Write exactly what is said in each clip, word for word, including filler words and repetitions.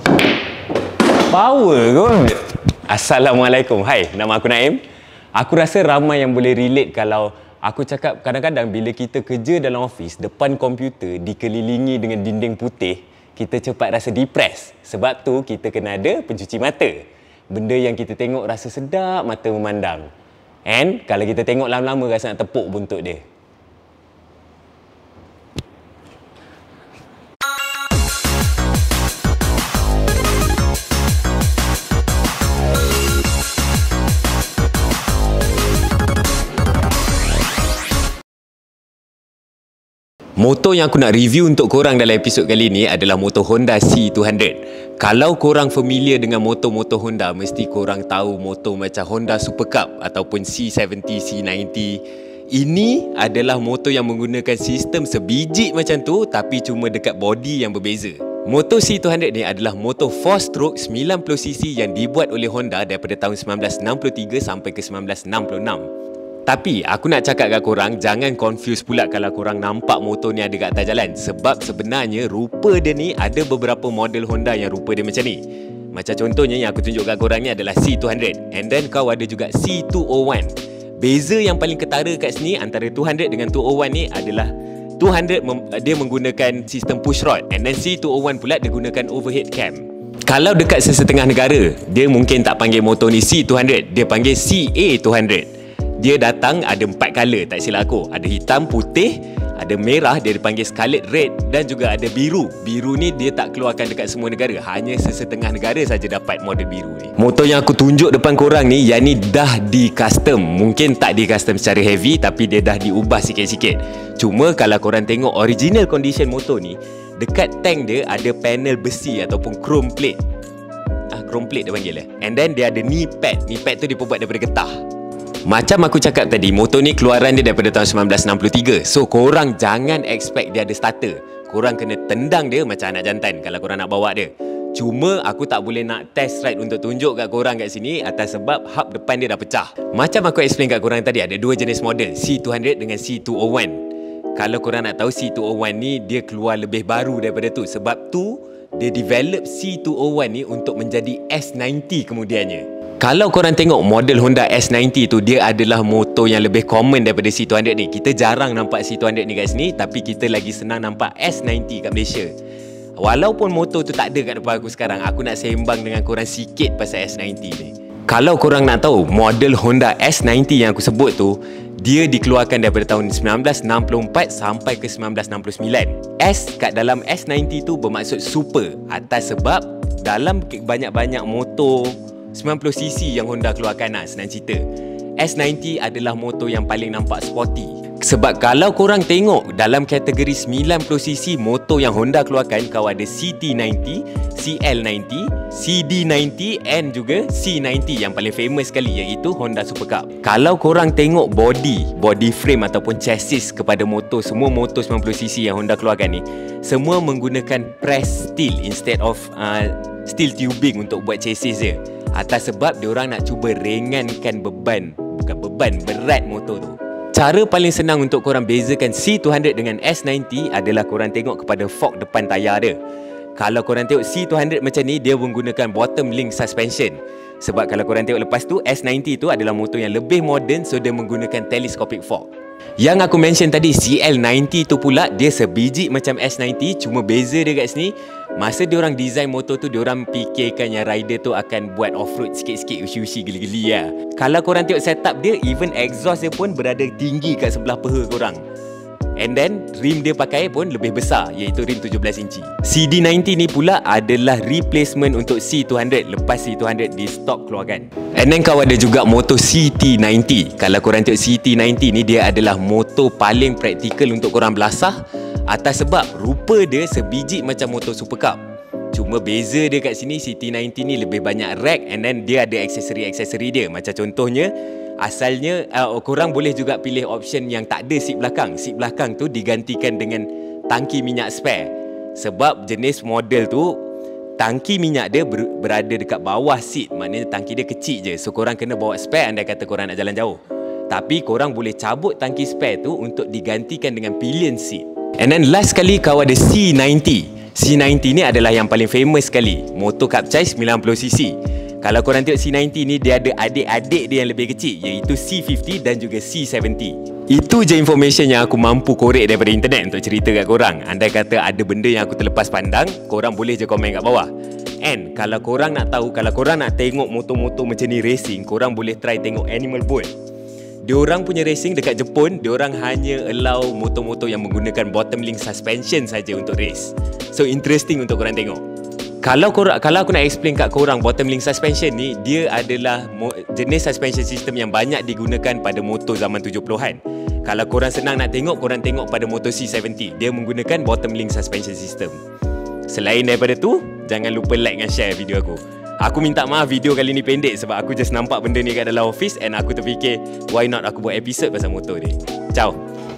Power kot. Assalamualaikum. Hai, nama aku Naim. Aku rasa ramai yang boleh relate kalau aku cakap kadang-kadang bila kita kerja dalam office, depan komputer dikelilingi dengan dinding putih, kita cepat rasa depressed. Sebab tu kita kena ada pencuci mata. Benda yang kita tengok rasa sedap mata memandang. And kalau kita tengok lama-lama rasa nak tepuk buntut dia. Motor yang aku nak review untuk korang dalam episod kali ni adalah motor Honda C two hundred. Kalau korang familiar dengan motor-motor Honda, mesti korang tahu motor macam Honda Super Cup ataupun C seventy, C ninety. Ini adalah motor yang menggunakan sistem sebiji macam tu tapi cuma dekat body yang berbeza. Motor C two hundred ni adalah motor four stroke sembilan puluh cc yang dibuat oleh Honda daripada tahun sembilan belas enam puluh tiga sampai ke sembilan belas enam puluh enam. Tapi aku nak cakap kat korang, jangan confuse pula kalau korang nampak motor ni ada kat atas jalan. Sebab sebenarnya rupa dia ni ada beberapa model Honda yang rupa dia macam ni. Macam contohnya yang aku tunjuk kat korang ni adalah C two hundred. And then kau ada juga C two oh one. Beza yang paling ketara kat sini antara two hundred dengan two oh one ni adalah two hundred dia menggunakan sistem push rod. And then C two oh one pula dia gunakan overhead cam. Kalau dekat sesetengah negara, dia mungkin tak panggil motor ni C two hundred. Dia panggil C A two hundred. Dia datang ada empat color, tak silap aku. Ada hitam, putih, ada merah, dia dipanggil scarlet red dan juga ada biru. Biru ni dia tak keluarkan dekat semua negara. Hanya sesetengah negara saja dapat model biru ni. Motor yang aku tunjuk depan korang ni, yang ni dah di custom. Mungkin tak di custom secara heavy tapi dia dah diubah sikit-sikit. Cuma kalau korang tengok original condition motor ni, dekat tank dia ada panel besi ataupun chrome plate. Ah, chrome plate dia panggil lah. And then dia ada knee pad. Knee pad tu dia buat daripada getah. Macam aku cakap tadi, motor ni keluaran dia daripada tahun sembilan belas enam puluh tiga. So korang jangan expect dia ada starter. Korang kena tendang dia macam anak jantan kalau korang nak bawa dia. Cuma aku tak boleh nak test ride untuk tunjuk kat korang kat sini atas sebab hub depan dia dah pecah. Macam aku explain kat korang tadi, ada dua jenis model, C two hundred dengan C two oh one. Kalau korang nak tahu, C two oh one ni dia keluar lebih baru daripada tu. Sebab tu dia develop C two oh one ni untuk menjadi S ninety kemudiannya. Kalau korang tengok model Honda S ninety tu, dia adalah motor yang lebih common daripada C two hundred ni. Kita jarang nampak C two hundred ni kat sini, tapi kita lagi senang nampak S ninety kat Malaysia. Walaupun motor tu tak ada kat depan aku sekarang, aku nak sembang dengan korang sikit pasal S ninety ni. Kalau korang nak tahu, model Honda S ninety yang aku sebut tu, dia dikeluarkan daripada tahun sembilan belas enam puluh empat sampai ke sembilan belas enam puluh sembilan. S kat dalam S ninety tu bermaksud super, atas sebab dalam banyak-banyak motor sembilan puluh cc yang Honda keluarkan lah, senang cerita, S ninety adalah motor yang paling nampak sporty. Sebab kalau korang tengok dalam kategori sembilan puluh cc motor yang Honda keluarkan, kau ada C T ninety, C L ninety, C D ninety and juga C ninety yang paling famous sekali, iaitu Honda Super Cup. Kalau korang tengok body, body frame ataupun chassis kepada motor, semua motor sembilan puluh cc yang Honda keluarkan ni, semua menggunakan press steel instead of uh, steel tubing untuk buat chassis dia. Atas sebab diorang nak cuba ringankan beban, bukan beban, berat motor tu. Cara paling senang untuk korang bezakan C two hundred dengan S ninety adalah korang tengok kepada fork depan tayar dia. Kalau korang tengok C two hundred macam ni, dia menggunakan bottom link suspension. Sebab kalau korang tengok lepas tu, S ninety tu adalah motor yang lebih moden, so dia menggunakan telescopic fork. Yang aku mention tadi, C L ninety tu pula, dia sebiji macam S ninety, cuma beza dia kat sini, masa diorang design motor tu, diorang fikirkan yang rider tu akan buat off-road sikit-sikit, usi-usi, geli-geli lah. Kalau korang tengok setup dia, even exhaust dia pun berada tinggi kat sebelah peha korang. And then rim dia pakai pun lebih besar, iaitu rim tujuh belas inci. C D ninety ni pula adalah replacement untuk C two hundred lepas C two hundred di stop keluarkan. And then kau ada juga motor C T ninety. Kalau korang tengok C T ninety ni, dia adalah motor paling praktikal untuk korang belasah, atas sebab rupa dia sebiji macam motor Super Cup. Cuma beza dia kat sini, C T ninety ni lebih banyak rack and then dia ada aksesori-aksesori dia. Macam contohnya, asalnya uh, korang boleh juga pilih option yang tak ada seat belakang. Seat belakang tu digantikan dengan tangki minyak spare. Sebab jenis model tu, tangki minyak dia ber berada dekat bawah seat. Maknanya tangki dia kecil je. So korang kena bawa spare andai kata korang nak jalan jauh. Tapi korang boleh cabut tangki spare tu untuk digantikan dengan pillion seat. And then last sekali kau ada C ninety. C sembilan puluh ni adalah yang paling famous sekali, motor Kapcai sembilan puluh cc. Kalau korang tengok C sembilan puluh ni, dia ada adik-adik dia yang lebih kecil, iaitu C lima puluh dan juga C tujuh puluh. Itu je information yang aku mampu korek daripada internet untuk cerita kat korang. Andai kata ada benda yang aku terlepas pandang, korang boleh je komen kat bawah. And kalau korang nak tahu, kalau korang nak tengok motor-motor macam ni racing, korang boleh try tengok Animal Bolt. Diorang punya racing dekat Jepun, diorang hanya allow motor-motor yang menggunakan bottom link suspension saja untuk race. So interesting untuk korang tengok. Kalau korang, kalau aku nak explain kat korang, bottom link suspension ni, dia adalah jenis suspension system yang banyak digunakan pada motor zaman tujuh puluhan. Kalau korang senang nak tengok, korang tengok pada motor C tujuh puluh. Dia menggunakan bottom link suspension system. Selain daripada tu, jangan lupa like dan share video aku. Aku minta maaf video kali ni pendek sebab aku just nampak benda ni kat dalam office and aku terfikir why not aku buat episode pasal motor ni. Ciao.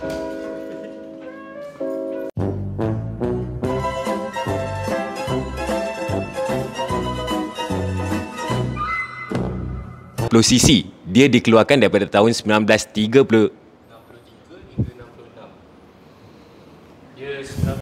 enam puluh cc dia dikeluarkan daripada tahun sembilan belas tiga puluh. enam puluh tiga hingga enam puluh enam. Dia